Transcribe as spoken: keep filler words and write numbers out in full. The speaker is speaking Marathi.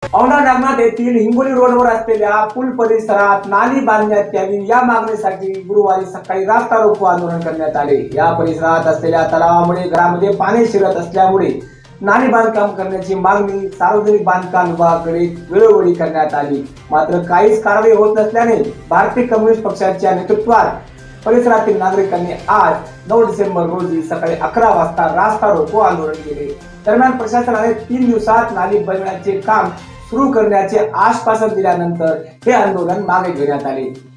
औंढा नागनाथ येथील हिंगोली रोडवर असलेल्या पूल परिसरात नाली बांधण्यात यावी या मागणीसाठी गुरुवारी सकाळी रास्ता रोको आंदोलन करण्यात आले। या परिसरात असलेल्या तलावामुळे घरामध्ये पाणी शिरत असल्यामुळे नाली बांधकाम करण्याची मागणी सार्वजनिक बांधकाम विभागाकडे वेळोवेळी करण्यात आली, मात्र काहीच कारवाई होत नसल्याने भारतीय कम्युनिस्ट पक्षाच्या नेतृत्वात परिसरातील नागरिकांनी आज नऊ डिसेंबर रोजी सकाळी अकरा वाजता रास्ता रोको आंदोलन केले। दरम्यान प्रशासनाने तीन दिवसात नाली बनवण्याचे काम सुरू करण्याचे आश्वासन दिल्यानंतर हे आंदोलन मागे घेण्यात आले।